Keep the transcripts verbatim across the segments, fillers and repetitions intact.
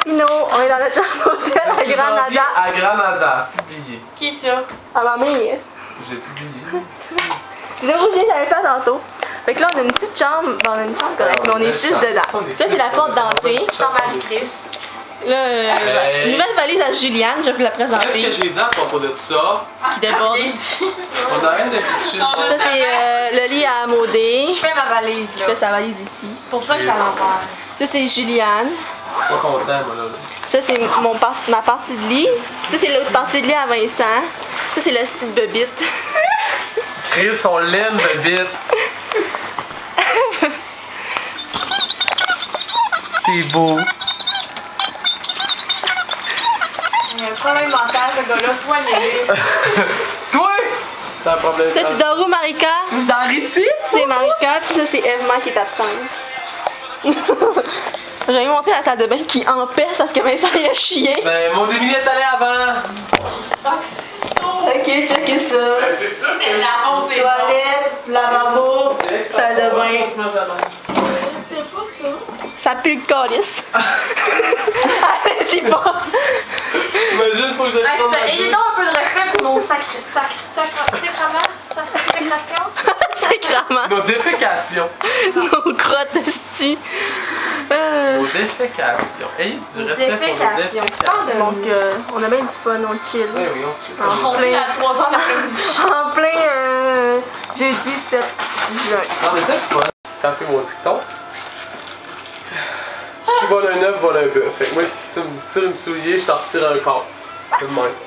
Pino, on est dans notre chambre d'hôtel à Granada. À Granada, publié. Qui ça? À ma mère. J'ai publié. C'est obligé, j'avais fait tantôt. Fait que là, on a une petite chambre. Bon, on a une chambre correcte, mais on est six dedans. Ça, c'est la porte d'entrée. Chambre Marie-Chris. Là, euh, Hey. une nouvelle valise à Juliane, je vais vous la Qu'est-ce présenter. que j'ai dit à propos de ça? Qui déborde. On arrête de pitcher. Ça, c'est euh, le lit à Maudé. Je fais ma valise Je là. fais sa valise ici. Pour ça que ça l'envers. Ça, c'est Juliane. Je suis pas content, moi, là. Ça, c'est mon par- ma partie de lit. Ça, c'est l'autre partie de lit à Vincent. Ça, c'est le style bebite. Chris, on l'aime, bébite. T'es beau. Il y a un problème mental, ce gars-là, soignez-le. Toi! T'as un problème. Ça, tu dors où, Marika? Je dors ici? C'est Marika, puis ça, c'est Evma qui est absente. J'avais montré la salle de bain qui empêche parce que Vincent, il a chié. Ben, mon début est allé avant. Ok, checkez ça. Ben, c'est ça. Mais la honte est Toilette, lavabo, salle de bain. C'était pas ça. Ça pue le calice. Allez-y pas. Imagine, faut que je le prenne ma Ayez douche. donc un peu de respect pour nos sacrés. Sacrés. Sacrés. Sacrés. Sacrament. Nos défécations. Nos crottes de sti. Euh, Nos défécations. Ayez du respect pour nos Défécations. Tu parles de Donc, euh, on a bien du fun, on chill. Oui, oui, on chill. En On est à trois heures de l'après-midi. En plein euh, jeudi sept juin. Non, mais c'est fun. T'as pris mon TikTok? Qui vole un œuf, vole un bœuf. Fait que moi, si tu me tires une soulier, je t'en retire un corps. C'est le même.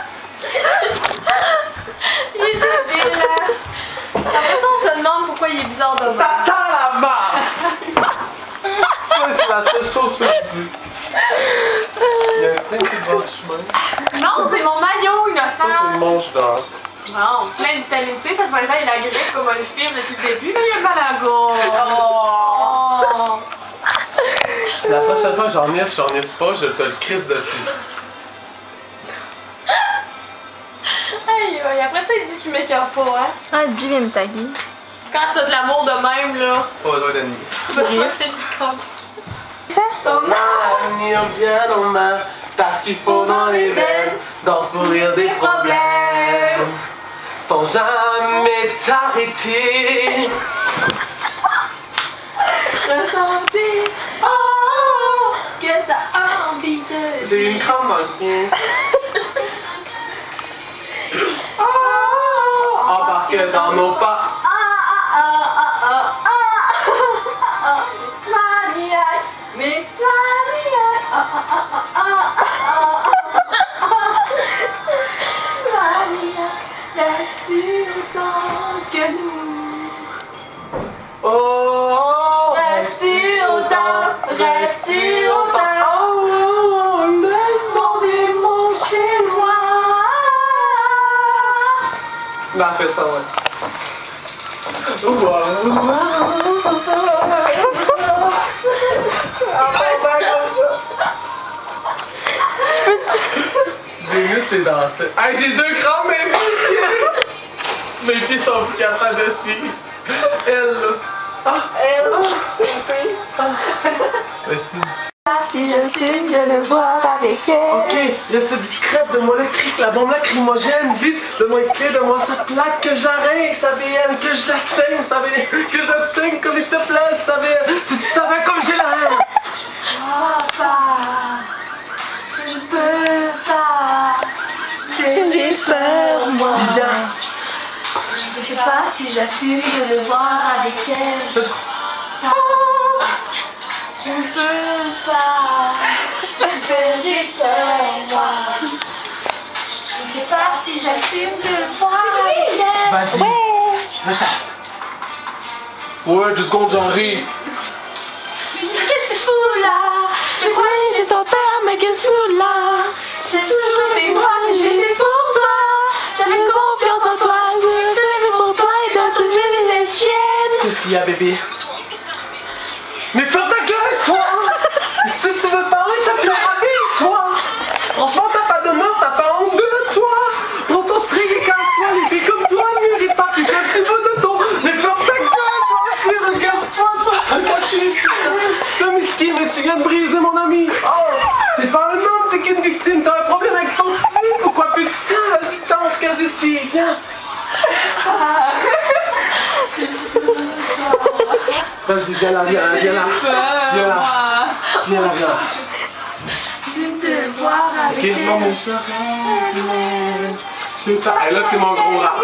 Il est débile, là. Après ça, on se demande pourquoi il est bizarre de même. Ça sent la marde! Ça, c'est la seule chose que je te dis. Il y a un string qui va le chemin. Non, c'est mon maillot, Ça, c'est le innocent. manche d'or. Non, plein de vitamine C, parce que Vincent, il a grippe comme un film depuis le début, mais il a mal à la gorge. Oh. La prochaine fois que j'en ai, j'en ai pas, je te le crisse dessus. Aïe, aïe, après ça, il dit qu'il m'écœure pas, hein. Ah, G vient me taguer. Quand tu as de l'amour de même, là, Pas besoin d'ennemis. tu vas choisir le camp. Ton avenir bien en main, t'as ce qu'il faut dans les veines, danse pour rire des problèmes, sans jamais t'arrêter. Ressentir, oh, que t'as envie de J'ai une crampe dans le pied. Embarque dans nos pas. Mix maniac, ah ah ah ah ah ah maniac, rêves-tu autant que nous? Oh, Rêves-tu autant, rêves-tu autant? Oh, le monde est mon Chez moi. Là, fais ça, ouais. Wow. J'ai mieux de tes danser. Hey, j'ai deux crampes, mes pieds! Mes pieds sont plus capables de suivre. Elle, là. Ah, Elle, Merci. si je suis de le voir avec elle. Ok, reste discrète, donne-moi le cric, la bombe lacrymogène, vite, donne-moi une clé, donne-moi sa plaque, que je la règle, ça V M, que je la saigne, ça V M, que je la saigne comme il te plaît, ça V M, si tu savais comme j'ai la haine. Papa, je ne peux pas. C'est J'ai peur, moi. Viviane, Je ne sais pas si j'assume de le voir avec elle. je... Je ne peux pas. Parce que j'ai peur, moi. Je ne sais pas si j'assume de le voir avec elle. Vas-y, me tape. Ouais, deux secondes, j'arrive. Mais qu'est-ce que tu fous là? Je te crois, J'ai ton père, mais qu'est-ce que tu l'as? j'ai toujours tes bras, mais je les fais pour toi. J'avais Confiance en toi, je le fais pour toi et toi tu fais des chiennes. Qu'est-ce qu'il y a, bébé? Mais ferme ta gueule, toi! Si tu veux parler, ça te habille, toi! Franchement, t'as pas d'honneur, t'as pas honte de toi! Prends ton string et casse-toi, les filles comme toi ne méritent pas plus qu'un petit peu de ton. Mais ferme ta gueule, toi aussi, regarde-toi, toi! Regarde tes filles. C'est comme mesquine, et tu viens de briser mon ami. Oh, t'es pas un homme, t'es qu'une victime. T'as un problème avec ton slip ou quoi? Putain, vas-y, danse, casse ici, viens. Vas-y, viens là, viens là, viens là. Viens là, viens là, viens là. Ok, non, mon cher. Je vais faire. Eh, là, c'est mon gros rap.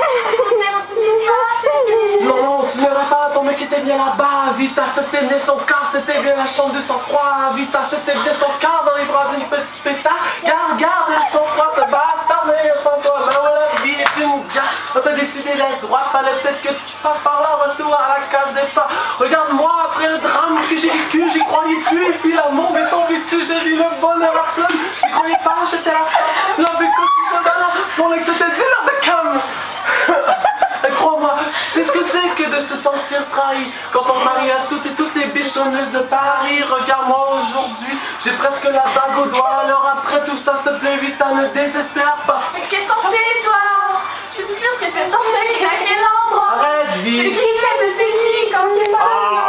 Non, non, tu n'auras pas, ton mec était bien là-bas. Vita, c'était bien son corps, c'était bien la chambre deux cent trois. Vita, c'était bien son corps dans les bras d'une petite pétard. Garde, garde, elles sont froides, se battent, mais elles sont toi. Là où la vie est une gare. Quand t'as décidé d'être droite, fallait peut-être que tu passes par là, retour à la case des pas. Regarde-moi, après le drame que j'ai vécu, j'y croyais plus. Et puis l'amour m'est tombé dessus, j'ai vu le bonheur absolu. J'y croyais pas, j'étais la femme. L'envie que tu te donnes, mon ex était dealer de cam. Crois-moi, tu sais ce que c'est que de se sentir trahi. Quand on marie à toutes et toutes les bichonneuses de Paris. Regarde-moi aujourd'hui, j'ai presque la bague au doigt. Alors après tout ça, s'il te plaît, Vita, ne désespère pas. Mais qu'est-ce qu'on sait, toi? Je peux te dire ce que je fais ton mec à quel endroit? Arrête, C'est vie. qui fait de ses nuits quand il est pas là?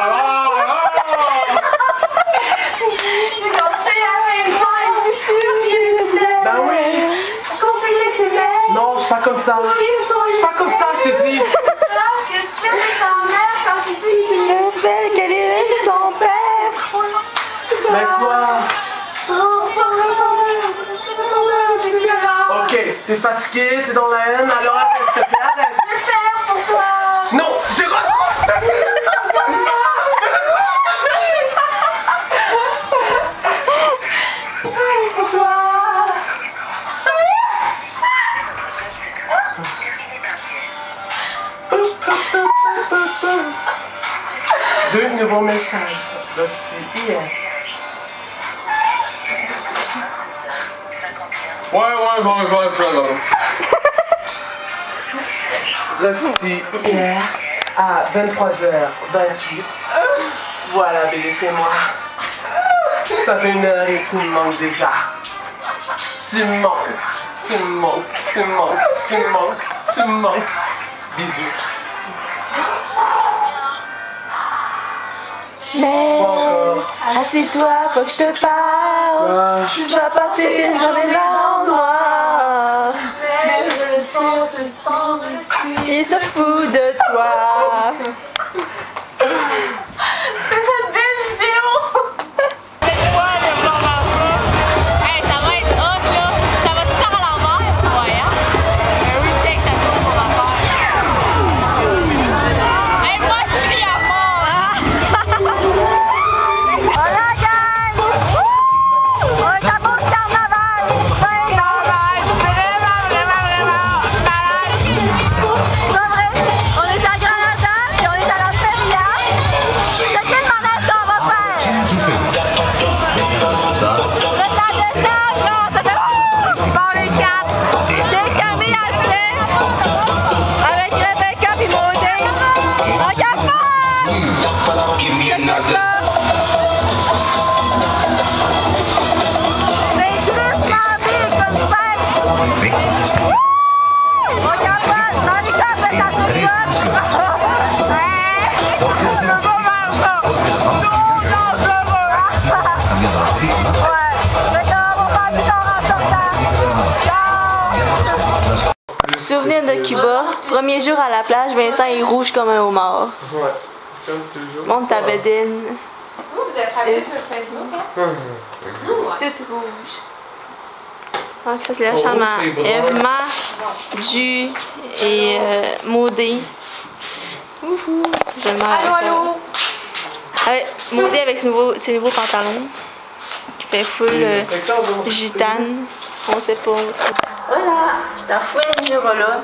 Mais quand c'est avec moi, il est sûr qu'il est plaît. Ben oui. Conseiller, c'est vrai. Non, je suis pas comme ça. Oui, Je suis pas comme ça, je te dis. alors que si on est sa mère quand il dit qu'il est belle qu'elle est chez son père. Ben quoi? Ok, t'es fatigué, t'es dans la haine, alors arrête, s'il te plaît, arrête. Je vais faire pour toi. Non, je raccroche, je te dis. Pour toi. Deux nouveaux messages. Voici hier. Ouais, ouais, ouais, ouais, ouais, ouais. Reçu hier à vingt-trois heures vingt-huit. Voilà, bébé, c'est moi. Ça fait une heure et tu me manques déjà. Tu me manques, tu me manques, tu me manques, tu me manques, tu me manques. Bisous. Mais Encore. assieds-toi, faut que je te parle. Ah. Tu vas passer tes journées là en noir. Mais je le sens, je le sens, je le suis. Il se fout de toi. C'est notre belle vidéo. Hey, ça va être hot là! Ça va tout faire à l'envers, ouais, hein? Un retake ta tour pour la faire. Hey, moi je crie à mort! Voilà, gang! On est à beau carnaval! Carnaval! Vraiment, vraiment, vraiment malade! C'est vrai, on est à Granada et on est à la feria. C'est quel manège qu'on va faire? Le tas de sage, non, ça fait bon les quatre. J'ai Camille à faire avec Rebecca puis Maudé. Regarde pas! Give me another. C'est juste ma vie comme ça! Regarde pas, dans les cas, c'est ça tout seul! Ouais! Je veux pas faire ça! Non, non, je veux! Ouais! Mais on va faire plus tard en sortant! Ciao! Souvenir de Cuba, premier jour à la plage, Vincent est rouge comme un homard. Ouais, comme toujours. Monte ta bedaine, Vous, vous avez travaillé sur Facebook, hein? toute rouge. Donc ça c'est la chambre à Evma, Ju et euh, Maudé. Wouhou! Je me Allô, allô? Ouais, Maudé avec ses nouveaux, ses nouveaux pantalons. Qui fait full euh, gitane. On sait pas. Voilà, je t'en fous un Girola.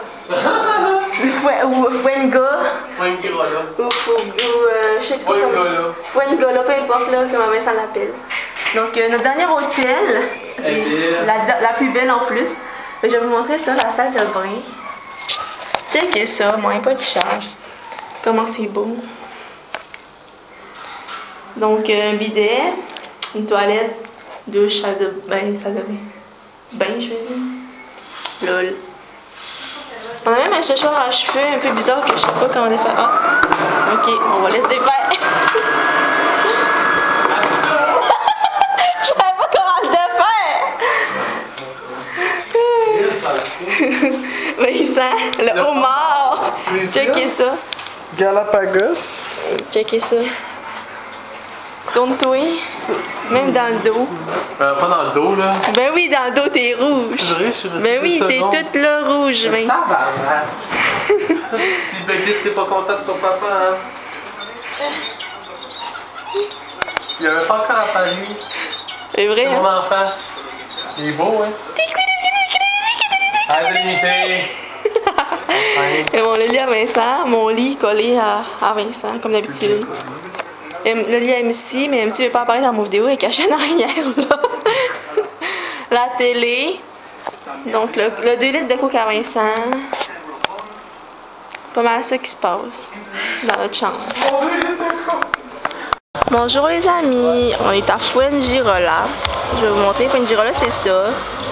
Ou Fuenga. Fuengirola. Ou, ou, ou euh, je sais pas comment. Fuengola. Fuengola, peu importe là, comment Vincent l'appelle. Donc euh, notre dernier hôtel, c'est belle. la, la plus belle en plus. Je vais vous montrer ça, la salle de bain. Checkez ça, moins pas de charge. Comment c'est beau. Donc euh, un bidet, une toilette, douche, salle de bain, salle de bain. Bain, je veux dire. Lol. On a même un séchoir à cheveux un peu bizarre que je sais pas comment on faire. Ah, ok, on va laisser faire. Vincent, le Le homard. Les Checkez îles. ça. Galapagos. Checkez ça. Tourne-toi. Même dans le dos. Euh, pas dans le dos, là. Ben oui, dans le dos, t'es rouge. C'est vrai, je suis resté Ben oui, deux t'es secondes. toute là rouge, Vin. Tabarnak. Si Baguette, t'es pas content de ton papa, hein? Il avait pas encore apparu. C'est vrai, C'est mon hein? enfant. Il est beau, hein? Arrête de l'imiter. Et mon le lit à Vincent, mon lit collé à, à Vincent, comme d'habitude. Et le lit à M C, mais M C ne veut pas apparaître dans mon vidéo, elle est cachée en arrière, là. La télé. Donc, le, le deux litres de coke à Vincent. Pas mal ça qui se passe dans notre chambre. Bonjour les amis, on est à Fuengirola. Je vais vous montrer, Fuengirola c'est ça.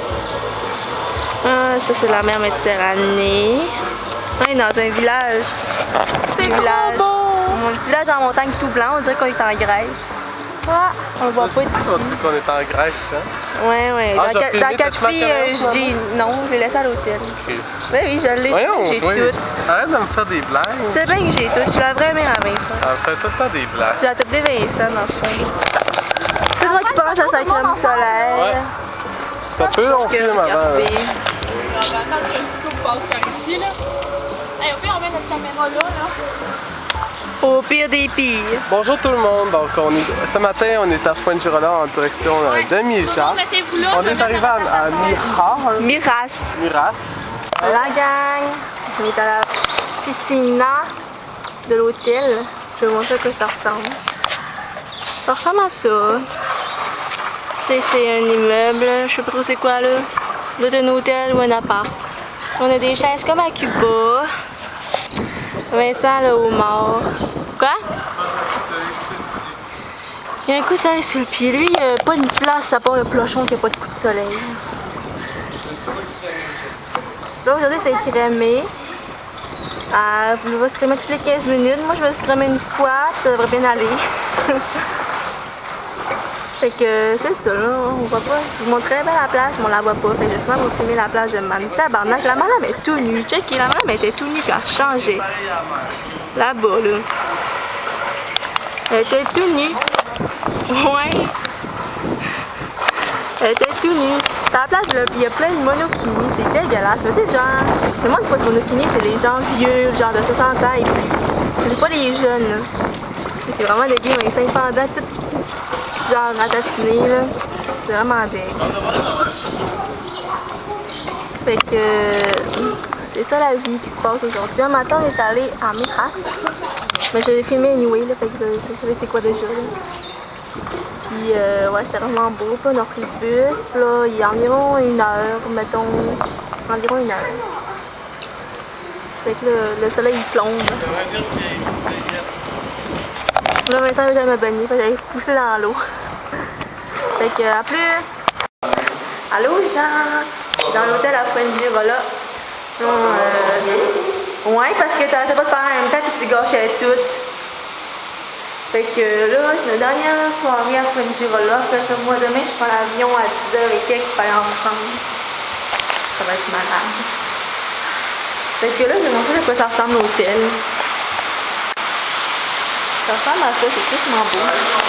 Ah, ça c'est la mer Méditerranée. On est dans un village. C'est un village. Mon petit village en montagne tout blanc, on dirait qu'on est en Grèce. Ah, on le voit pas On d'ici. dit qu'on est en Grèce, hein? Ouais, ouais. Ah, dans j'ai ca- filmé, dans t'as-tu quatre ma filles, caméra, euh, maman? j'ai. Non, je l'ai laissé à l'hôtel. Chris. Oui, oui, je l'ai. Voyons, J'ai toi, toutes. Arrête de me faire des blagues. Je sais bien que j'ai toutes. Je suis la vraie mère à Vincent. Elle me fait tout le temps des blagues. J'ai la toute des Vincent, dans le fond. C'est moi qui pense à sa crème solaire. Ouais. Ça peut, on Que filme avant. regardez. là. On va attendre que le couple passe par ici, là. Hey, au pire, on met notre caméra là, là. Au pire des pires. Bonjour tout le monde. Donc, on est, ce matin, on est à Fuengirola en direction euh, de Mija. Mettez-vous là. On je vais est arrivé à, mettre à Mira. hein? Miras. Miras. La gang. On est à la piscina de l'hôtel. Je vais vous montrer à quoi ça ressemble. Ça ressemble à ça. C'est c'est un immeuble. Je sais pas trop c'est quoi là. Là, c'est un hôtel ou un appart. On a des chaises comme à Cuba. Vincent le homard. Quoi? Il y a un coup de soleil sur le pied. Lui, il n'y a pas une place à part le clochon qui n'a pas de coup de soleil. Là, aujourd'hui, c'est crémé. Euh, il va se crémer toutes les quinze minutes. Moi, je vais se crémer une fois, puis ça devrait bien aller. Fait que c'est ça, là. On voit pas. Je vous montre très bien la plage, mais on la voit pas. Fait que justement, vous filmer la plage de Man. Tabarnak, la madame est tout nue. Check, la madame était tout nue, puis elle a changé. Là-bas, là. Elle était tout nue. Ouais. Elle était tout nue. Sur la plage, là, il y a plein de monokinis. C'est dégueulasse. Mais c'est genre. Le monde qui fait ce monokini, c'est les gens vieux, genre de soixante ans, et puis. C'est pas les jeunes, là. C'est vraiment des gays, mais cinq pendant, tout. Genre ratatiné, là. C'est vraiment dingue. Fait que. C'est ça la vie qui se passe aujourd'hui. Un matin, on est allé à Miras. Mais je l'ai filmé anyway, là. Fait que vous savez c'est quoi déjà, là. Puis, euh, ouais, c'était vraiment beau. Puis, on a pris le bus. Puis là, il y a environ une heure, mettons. Environ une heure. Fait que là, le soleil, il plombe. Là, maintenant, j'allais me baigner. Fait que j'allais pousser dans l'eau. Fait que, à plus! Allô, Jean! Je suis dans l'hôtel à Fuengirola. Non, euh... Ouais, parce que t'arrêtais pas de parler en même temps puis tu gâchais tout. Fait que là, c'est la dernière soirée à Fuengirola. Après ça, moi, demain, je prends l'avion à dix heures et quelques pour aller en France. Ça va être malade. Fait que là, je vais montrer à quoi ça ressemble l'hôtel. Ça ressemble à ça, c'est tristement beau.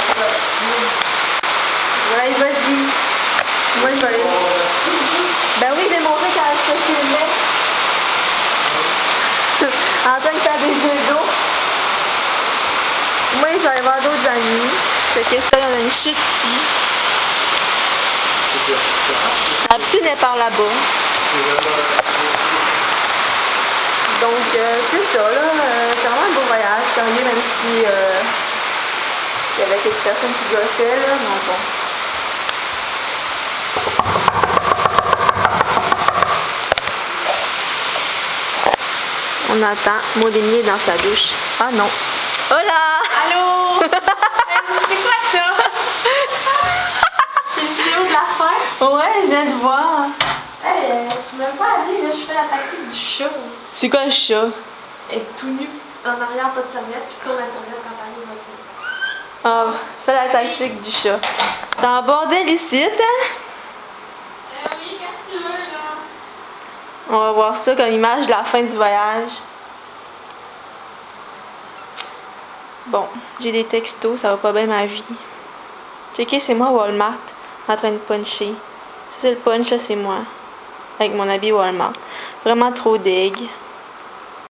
Ouais, vas-y. Moi, je vais aller. Ben oui, j'ai montré quand je te filmais. Antoine, t'as des jeux d'eau. Moi, je vais aller voir d'autres amis. Fait que ça, il y en a une chute ici. La piscine est par là-bas. Donc, euh, c'est ça, là. Euh, c'est vraiment un beau voyage. C'est ennuyeux, même si euh, il y avait quelques personnes qui gossaient, là. Mais bon. On attend. Maudémie est dans sa douche. Ah non. Hola! Allô? C'est quoi ça? C'est une vidéo de la fin? Ouais, je viens de voir. Hey, euh, je suis même pas allée, là, je fais la tactique du chat. C'est quoi le chat? Elle est tout nue, en arrière, pas de serviette, puis tourne la serviette quand elle arrive. Ah, fais la tactique du chat. C'est en bordel ici, hein? Eh oui, quand tu veux, là. On va voir ça comme image de la fin du voyage. Bon, j'ai des textos, ça va pas bien ma vie. Checkez, c'est moi Walmart en train de puncher. Ça c'est le punch, là c'est moi. Avec mon habit Walmart. Vraiment trop deg.